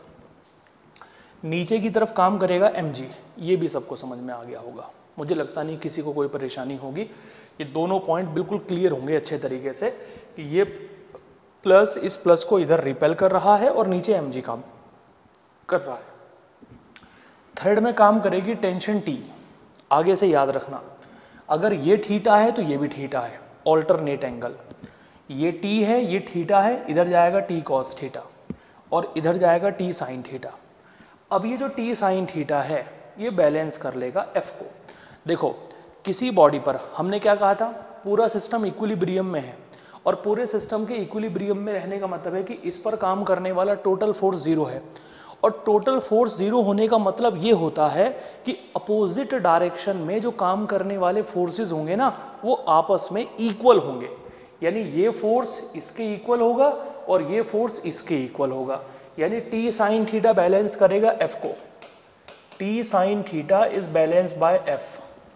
नीचे की तरफ काम करेगा mg. ये भी सबको समझ में आ गया होगा. मुझे लगता नहीं किसी को कोई परेशानी होगी. ये दोनों पॉइंट बिल्कुल क्लियर होंगे अच्छे तरीके से कि ये प्लस इस प्लस को इधर रिपेल कर रहा है और नीचे mg काम कर रहा है. थ्रेड में काम करेगी टेंशन T. आगे से याद रखना, अगर ये थीटा है तो ये भी थीटा है, ऑल्टरनेट एंगल। ये टी है, ये थीटा है, इधर जाएगा टी कॉस थीटा और इधर जाएगा टी साइन थीटा। अब ये जो टी साइन थीटा है ये बैलेंस कर लेगा एफ को। देखो किसी बॉडी पर हमने क्या कहा था, पूरा सिस्टम इक्विलिब्रियम में है, और पूरे सिस्टम के इक्विलिब्रियम में रहने का मतलब है कि इस पर काम करने वाला टोटल फोर्स जीरो है। और टोटल फोर्स जीरो होने का मतलब ये होता है कि अपोजिट डायरेक्शन में जो काम करने वाले फोर्सेस होंगे ना, वो आपस में इक्वल होंगे। यानी ये फोर्स इसके इक्वल होगा और ये फोर्स इसके इक्वल होगा। यानी टी साइन थीटा बैलेंस करेगा एफ को। T sine theta is balance by F.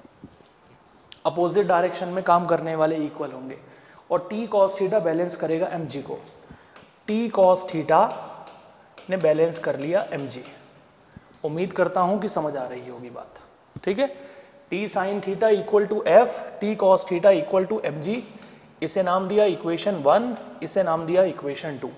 Opposite direction में काम करने वाले इक्वल होंगे। और टी कॉस थीटा बैलेंस करेगा एम जी को। टी कॉस थीटा ने बैलेंस कर लिया एम जी। उम्मीद करता हूं कि समझ आ रही होगी बात, ठीक है। T sine theta equal to F, T cos theta equal to M G. इसे नाम दिया इक्वेशन 1, इसे नाम दिया इक्वेशन 2।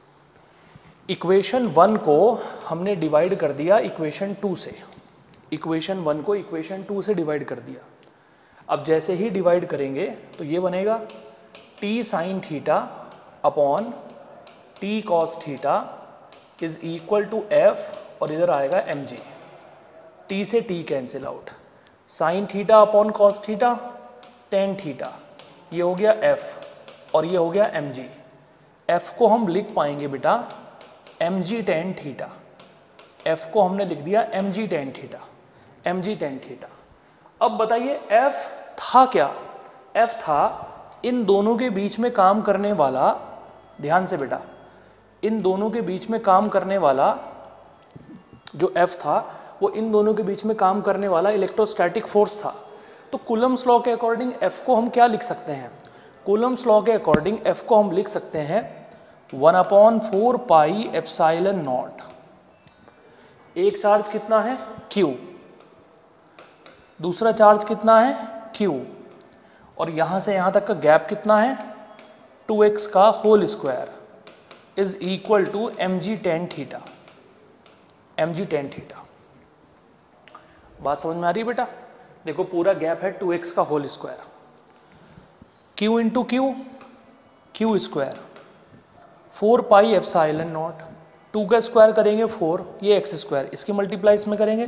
इक्वेशन 1 को हमने डिवाइड कर दिया इक्वेशन 2 से। इक्वेशन 1 को इक्वेशन 2 से डिवाइड कर दिया। अब जैसे ही डिवाइड करेंगे तो ये बनेगा T sine theta upon T cos theta is equal to F और इधर आएगा एम जी। टी से T cancel out. Sine theta upon cos theta tan theta, ये हो गया एफ और ये हो गया एम जी। एफ को हम लिख पाएंगे बेटा M G tan theta. F को हमने लिख दिया M G tan theta, M G tan theta. अब बताइए एफ था क्या? एफ था इन दोनों के बीच में काम करने वाला, ध्यान से बेटा, इन दोनों के बीच में काम करने वाला जो एफ था वो इन दोनों के बीच में काम करने वाला इलेक्ट्रोस्टैटिक फोर्स था। तो कूलम्स लॉ के अकॉर्डिंग एफ को हम क्या लिख सकते हैं? कूलम्स लॉ के अकॉर्डिंग एफ को हम लिख सकते हैं 1/4 पाई एप्सिलॉन नॉट। एक चार्ज कितना है? Q। दूसरा चार्ज कितना है? Q। और यहां से यहां तक का गैप कितना है? 2x का whole square is equal to M G tan theta. M G tan theta. बात समझ में आ रही है बेटा? देखो पूरा गैप है 2x का whole square. Q into Q, Q square 4 pi epsilon naught. 2 का स्क्वायर करेंगे 4, ये एक्स स्क्वायर, इसकी मल्टीप्लाई इसमें करेंगे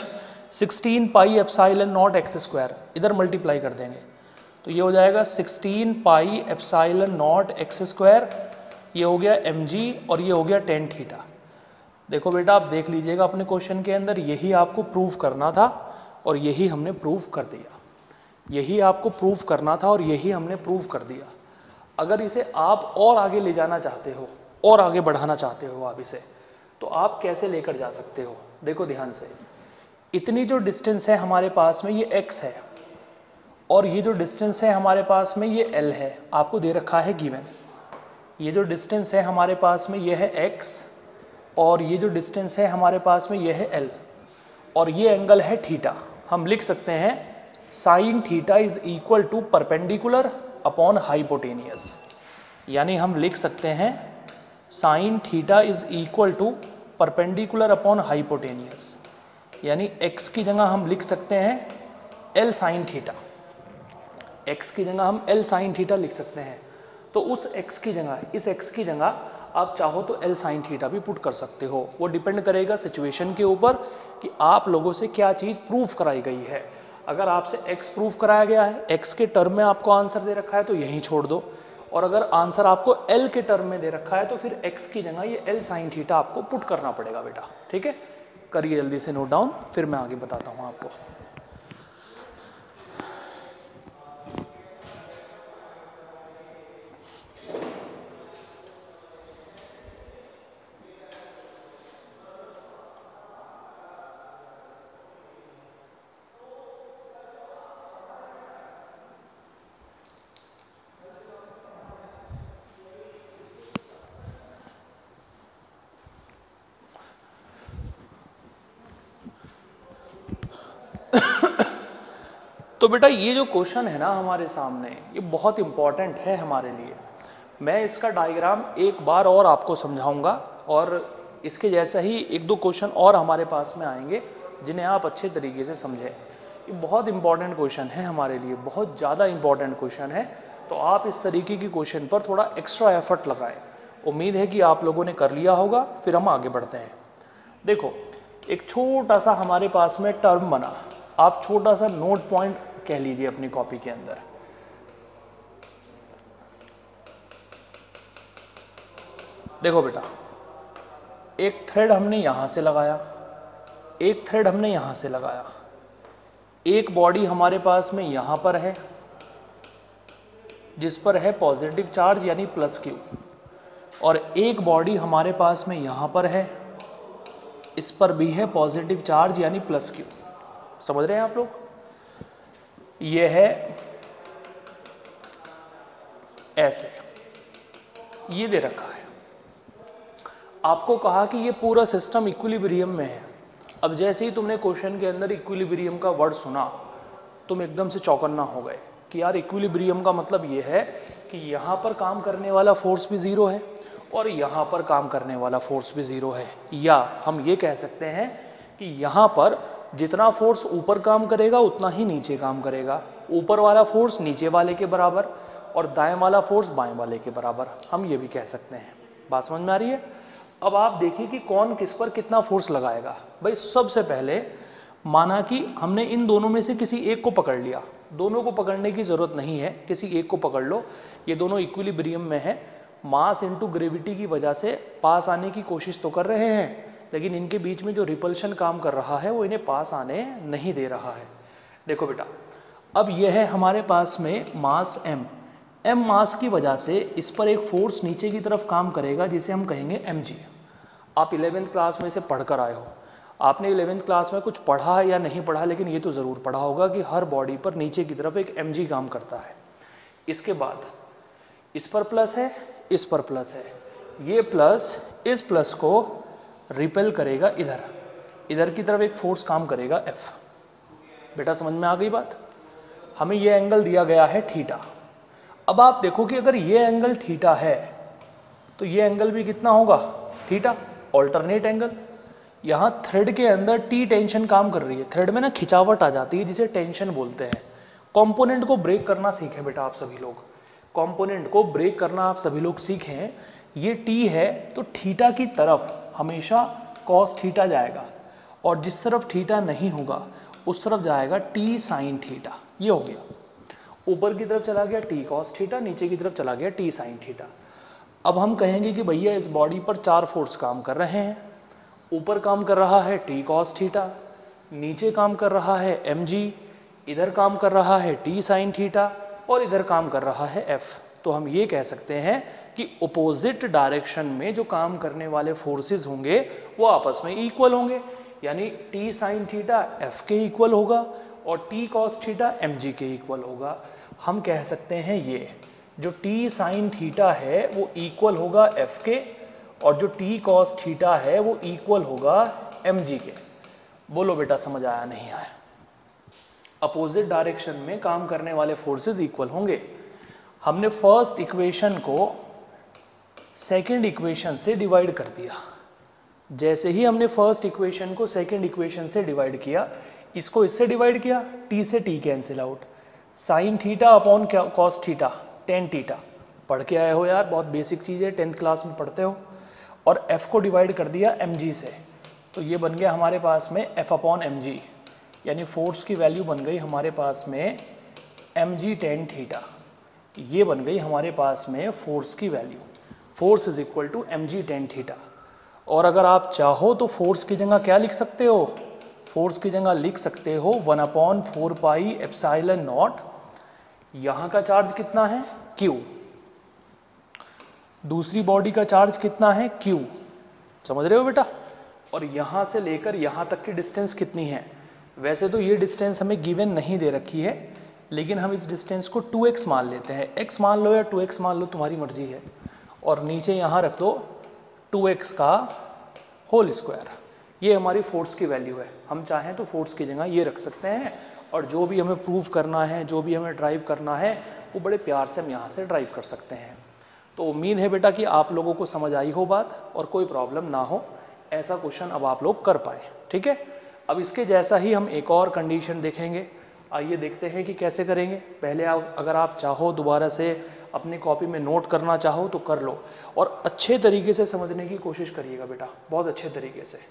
16 pi epsilon naught X square, इधर मल्टीप्लाई कर देंगे तो ये हो जाएगा 16 pi epsilon naught X square. ये हो गया एम जी और ये हो गया टेन थीटा। देखो बेटा आप देख लीजिएगा अपने क्वेश्चन के अंदर, यही आपको प्रूव करना था और यही हमने प्रूव कर दिया। यही आपको प्रूव करना था और यही हमने प्रूव कर दिया। अगर इसे आप और आगे ले जाना चाहते हो और आगे बढ़ाना चाहते हो आप इसे, तो आप कैसे लेकर जा सकते हो? देखो ध्यान से, इतनी जो डिस्टेंस है हमारे पास में ये x है और ये जो डिस्टेंस है हमारे पास में ये l है, आपको दे रखा है गिवन। ये जो डिस्टेंस है हमारे पास में ये है x और ये जो डिस्टेंस है हमारे पास में ये है l और ये एंगल है थीटा। हम लिख सकते हैं sine theta is equal to perpendicular upon hypotenuse. यानी हम लिख सकते हैं sine theta is equal to perpendicular upon hypotenuse. यानी x की जगह हम लिख सकते हैं l साइन थीटा। x की जगह हम l साइन थीटा लिख सकते हैं। तो उस x की जगह, इस x की जगह आप चाहो तो l साइन थीटा भी पुट कर सकते हो। वो डिपेंड करेगा सिचुएशन के ऊपर कि आप लोगों से क्या चीज़ प्रूफ कराई गई है। अगर आपसे x प्रूफ कराया गया है, x के टर्म में आपको आंसर दे रखा है तो यहीं छोड़ दो, और अगर आंसर आपको l के टर्म में दे रखा है तो फिर x की जगह ये l साइन थीटा आपको पुट करना पड़ेगा बेटा। ठीक है, करिए जल्दी से नोट डाउन, फिर मैं आगे बताता हूँ आपको। तो बेटा ये जो क्वेश्चन है ना हमारे सामने, ये बहुत इंपॉर्टेंट है हमारे लिए। मैं इसका डायग्राम एक बार और आपको समझाऊंगा और इसके जैसा ही एक दो क्वेश्चन और हमारे पास में आएंगे जिन्हें आप अच्छे तरीके से समझें। ये बहुत इंपॉर्टेंट क्वेश्चन है हमारे लिए, बहुत ज़्यादा इंपॉर्टेंट क्वेश्चन है। तो आप इस तरीके की क्वेश्चन पर थोड़ा एक्स्ट्रा एफर्ट लगाएं। उम्मीद है कि आप लोगों ने कर लिया होगा। फिर हम आगे बढ़ते हैं। देखो, एक छोटा सा हमारे पास में टर्म बना, आप छोटा सा नोट पॉइंट कह लीजिए अपनी कॉपी के अंदर। देखो बेटा, एक थ्रेड हमने यहां से लगाया, एक थ्रेड हमने यहां से लगाया, एक बॉडी हमारे पास में यहां पर है जिस पर है पॉजिटिव चार्ज यानी प्लस क्यू, और एक बॉडी हमारे पास में यहां पर है, इस पर भी है पॉजिटिव चार्ज यानी प्लस क्यू। समझ रहे हैं आप लोग? ये है ऐसे, ये दे रखा है। आपको कहा कि ये पूरा सिस्टम इक्विलिब्रियम में है। अब जैसे ही तुमने क्वेश्चन के अंदर इक्विलिब्रियम का वर्ड सुना, तुम एकदम से चौकन्ना हो गए कि यार इक्विलिब्रियम का मतलब ये है कि यहाँ पर काम करने वाला फोर्स भी ज़ीरो है और यहाँ पर काम करने वाला फोर्स भी ज़ीरो है। या हम ये कह सकते हैं कि यहाँ पर जितना फोर्स ऊपर काम करेगा उतना ही नीचे काम करेगा। ऊपर वाला फोर्स नीचे वाले के बराबर और दाएं वाला फोर्स बाएं वाले के बराबर, हम ये भी कह सकते हैं। बात समझ में आ रही है? अब आप देखिए कि कौन किस पर कितना फोर्स लगाएगा। भाई सबसे पहले माना कि हमने इन दोनों में से किसी एक को पकड़ लिया। दोनों को पकड़ने की ज़रूरत नहीं है, किसी एक को पकड़ लो। ये दोनों इक्विलिब्रियम में है, मास इनटू ग्रेविटी की वजह से पास आने की कोशिश तो कर रहे हैं, लेकिन इनके बीच में जो रिपल्शन काम कर रहा है वो इन्हें पास आने नहीं दे रहा है। देखो बेटा, अब यह है हमारे पास में मास m मास की वजह से इस पर एक फोर्स नीचे की तरफ काम करेगा जिसे हम कहेंगे mg। आप 11th क्लास में से पढ़कर आए हो, आपने 11th क्लास में कुछ पढ़ा या नहीं पढ़ा, लेकिन ये तो ज़रूर पढ़ा होगा कि हर बॉडी पर नीचे की तरफ एक mg काम करता है। इसके बाद इस पर प्लस है, इस पर प्लस है, ये प्लस इस प्लस को रिपेल करेगा इधर, इधर की तरफ एक फोर्स काम करेगा F। बेटा समझ में आ गई बात? हमें ये एंगल दिया गया है थीटा। अब आप देखो कि अगर ये एंगल थीटा है तो ये एंगल भी कितना होगा? Theta, alternate angle. यहाँ थ्रेड के अंदर टी टेंशन काम कर रही है, थ्रेड में ना खिंचावट आ जाती है जिसे टेंशन बोलते हैं। कंपोनेंट को ब्रेक करना सीखें बेटा आप सभी लोग, कंपोनेंट को ब्रेक करना आप सभी लोग सीखें। ये टी है तो थीटा की तरफ हमेशा कॉस थीटा जाएगा, और जिस तरफ थीटा नहीं होगा उस तरफ जाएगा टी साइन थीटा। ये हो गया, ऊपर की तरफ चला गया टी कॉस थीटा, नीचे की तरफ चला गया टी साइन थीटा। अब हम कहेंगे कि भैया इस बॉडी पर 4 फोर्स काम कर रहे हैं। ऊपर काम कर रहा है टी कॉस थीटा, नीचे काम कर रहा है mg, इधर काम कर रहा है टी साइन थीटा, और इधर काम कर रहा है f। तो हम ये कह सकते हैं कि अपोजिट डायरेक्शन में जो काम करने वाले फोर्सेस होंगे वो आपस में इक्वल होंगे, यानी टी साइन थीटा f के इक्वल होगा और टी कॉस थीटा mg के इक्वल होगा। हम कह सकते हैं ये जो टी साइन थीटा है वो इक्वल होगा f के, और जो टी कॉस थीटा है वो इक्वल होगा mg के। बोलो बेटा समझ आया नहीं आया? अपोजिट डायरेक्शन में काम करने वाले फोर्सेस इक्वल होंगे। हमने फर्स्ट इक्वेशन को सेकंड इक्वेशन से डिवाइड कर दिया। जैसे ही हमने फर्स्ट इक्वेशन को सेकंड इक्वेशन से डिवाइड किया, इसको इससे डिवाइड किया, टी से T cancel out, sine theta upon cos theta tan theta. पढ़ के आए हो यार, बहुत बेसिक चीज़ है, 10th क्लास में पढ़ते हो। और f को डिवाइड कर दिया mg से, तो ये बन गया हमारे पास में f अपॉन mg, यानी फोर्स की वैल्यू बन गई हमारे पास में mg टेन थीटा। ये बन गई हमारे पास में फोर्स की value, force is equal to mg tan theta. और अगर आप चाहो तो फोर्स की जगह क्या लिख सकते हो? फोर्स की जगह लिख सकते हो 1/4 पाई एप्सिलॉन नॉट। यहाँ का चार्ज कितना है? Q। दूसरी बॉडी का चार्ज कितना है? Q। समझ रहे हो बेटा? और यहाँ से लेकर यहाँ तक की डिस्टेंस कितनी है? वैसे तो ये डिस्टेंस हमें गिवन नहीं दे रखी है, लेकिन हम इस डिस्टेंस को 2x मान लेते हैं। x मान लो या 2x मान लो, तुम्हारी मर्जी है। और नीचे यहाँ रख दो 2x का होल स्क्वायर। ये हमारी फोर्स की वैल्यू है। हम चाहें तो फोर्स की जगह ये रख सकते हैं, और जो भी हमें प्रूव करना है, जो भी हमें ड्राइव करना है, वो बड़े प्यार से हम यहाँ से ड्राइव कर सकते हैं। तो उम्मीद है बेटा कि आप लोगों को समझ आई हो बात और कोई प्रॉब्लम ना हो, ऐसा क्वेश्चन अब आप लोग कर पाए। ठीक है, अब इसके जैसा ही हम एक और कंडीशन देखेंगे। आइए देखते हैं कि कैसे करेंगे। पहले अगर आप चाहो दोबारा से अपनी कॉपी में नोट करना चाहो तो कर लो, और अच्छे तरीके से समझने की कोशिश करिएगा बेटा, बहुत अच्छे तरीके से।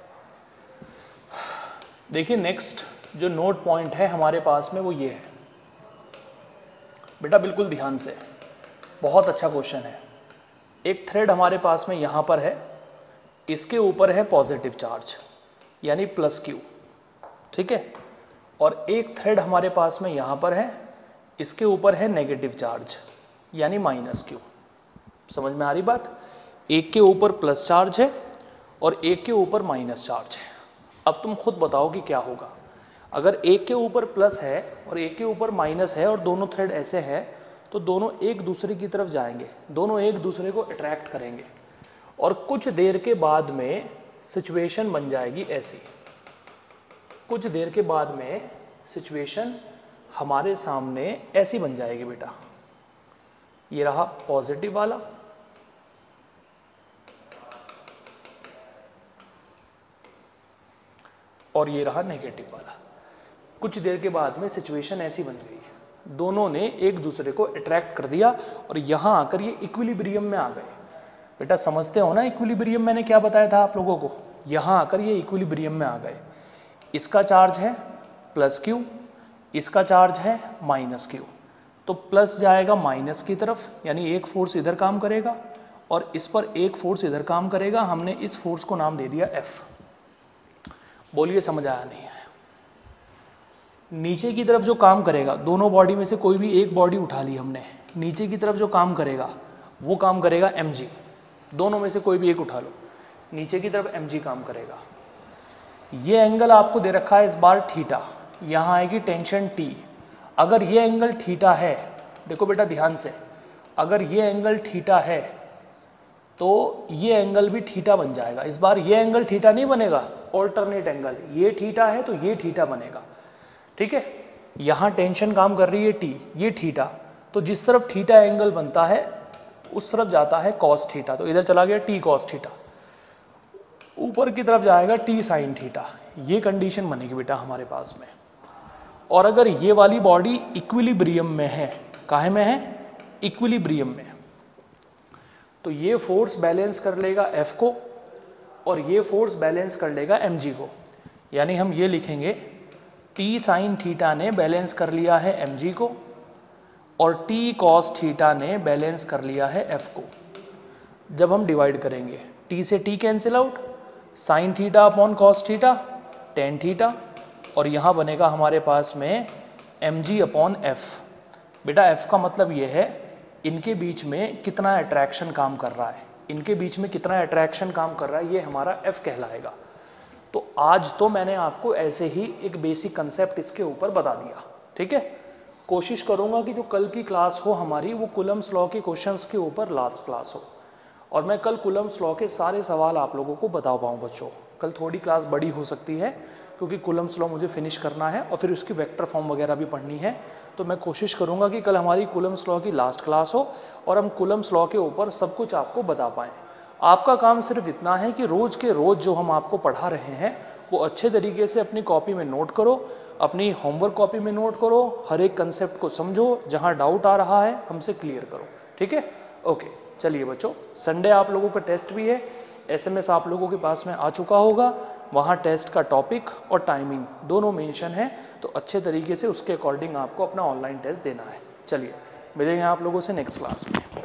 देखिए नेक्स्ट जो नोट पॉइंट है हमारे पास में वो ये है बेटा, बिल्कुल ध्यान से, बहुत अच्छा क्वेश्चन है। एक थ्रेड हमारे पास में यहाँ पर है, इसके ऊपर है पॉजिटिव चार्ज यानी प्लस क्यू, ठीक है, और एक थ्रेड हमारे पास में यहाँ पर है, इसके ऊपर है नेगेटिव चार्ज यानी माइनस क्यू। समझ में आ रही बात? एक के ऊपर प्लस चार्ज है और एक के ऊपर माइनस चार्ज है। अब तुम खुद बताओ कि क्या होगा। अगर एक के ऊपर प्लस है और एक के ऊपर माइनस है और दोनों थ्रेड ऐसे हैं, तो दोनों एक दूसरे की तरफ जाएंगे, दोनों एक दूसरे को अट्रैक्ट करेंगे, और कुछ देर के बाद में सिचुएशन बन जाएगी ऐसी। कुछ देर के बाद में सिचुएशन हमारे सामने ऐसी बन जाएगी बेटा। ये रहा पॉजिटिव वाला, और ये रहा नेगेटिव वाला। कुछ देर के बाद में सिचुएशन ऐसी बन गई है, दोनों ने एक दूसरे को अट्रैक्ट कर दिया और यहाँ आकर ये इक्विलिब्रियम में आ गए। बेटा समझते हो ना इक्विलिब्रियम मैंने क्या बताया था आप लोगों को? यहाँ आकर ये इक्विलिब्रियम में आ गए। इसका चार्ज है प्लस क्यू, इसका चार्ज है माइनस क्यू, तो प्लस जाएगा माइनस की तरफ, यानी एक फोर्स इधर काम करेगा और इस पर एक फोर्स इधर काम करेगा। हमने इस फोर्स को नाम दे दिया एफ। बोलिए समझ आया नहीं आया? नीचे की तरफ जो काम करेगा, दोनों बॉडी में से कोई भी एक बॉडी उठा ली हमने, नीचे की तरफ जो काम करेगा वो काम करेगा mg। दोनों में से कोई भी एक उठा लो, नीचे की तरफ mg काम करेगा। ये एंगल आपको दे रखा है इस बार थीटा, यहाँ आएगी टेंशन T। अगर ये एंगल थीटा है, देखो बेटा ध्यान से, अगर ये एंगल थीटा है तो ये एंगल भी थीटा बन जाएगा। इस बार ये एंगल थीटा नहीं बनेगा, ऑल्टरनेट एंगल, ये थीटा है तो ये थीटा बनेगा, ठीक है। यहाँ टेंशन काम कर रही है T, ये थीटा, तो जिस तरफ थीटा एंगल बनता है उस तरफ जाता है कॉस थीटा, तो इधर चला गया T कॉस थीटा, ऊपर की तरफ जाएगा T साइन थीटा। ये कंडीशन बनेगी बेटा हमारे पास में। और अगर ये वाली बॉडी इक्विलिब्रियम में है, काहे में है? इक्विलिब्रियम में, तो ये फोर्स बैलेंस कर लेगा F को और ये फोर्स बैलेंस कर लेगा mg को। यानी हम ये लिखेंगे T साइन थीटा ने बैलेंस कर लिया है mg को और T कॉस थीटा ने बैलेंस कर लिया है F को। जब हम डिवाइड करेंगे, T से T cancel out, sine theta upon cos theta tan theta, और यहाँ बनेगा हमारे पास में mg अपॉन f। बेटा f का मतलब ये है इनके बीच में कितना अट्रैक्शन काम कर रहा है, इनके बीच में कितना अट्रैक्शन काम कर रहा है, ये हमारा f कहलाएगा। तो आज तो मैंने आपको ऐसे ही एक बेसिक कंसेप्ट इसके ऊपर बता दिया, ठीक है। कोशिश करूंगा कि जो कल की क्लास हो हमारी वो कूलम्स लॉ के क्वेश्चंस के ऊपर लास्ट क्लास हो, और मैं कल कूलम्स लॉ के सारे सवाल आप लोगों को बता पाऊँ बच्चों। कल थोड़ी क्लास बड़ी हो सकती है क्योंकि कूलम्स लॉ मुझे फिनिश करना है और फिर उसकी वेक्टर फॉर्म वगैरह भी पढ़नी है। तो मैं कोशिश करूंगा कि कल हमारी कूलम्स लॉ की लास्ट क्लास हो और हम कूलम्स लॉ के ऊपर सब कुछ आपको बता पाएँ। आपका काम सिर्फ इतना है कि रोज़ के रोज़ जो हम आपको पढ़ा रहे हैं वो अच्छे तरीके से अपनी कॉपी में नोट करो, अपनी होमवर्क कॉपी में नोट करो, हर एक कंसेप्ट को समझो, जहाँ डाउट आ रहा है हमसे क्लियर करो, ठीक है। ओके चलिए बच्चों, संडे आप लोगों का टेस्ट भी है, SMS आप लोगों के पास में आ चुका होगा, वहाँ टेस्ट का टॉपिक और टाइमिंग दोनों मेंशन है, तो अच्छे तरीके से उसके अकॉर्डिंग आपको अपना ऑनलाइन टेस्ट देना है। चलिए मिलेंगे आप लोगों से नेक्स्ट क्लास में।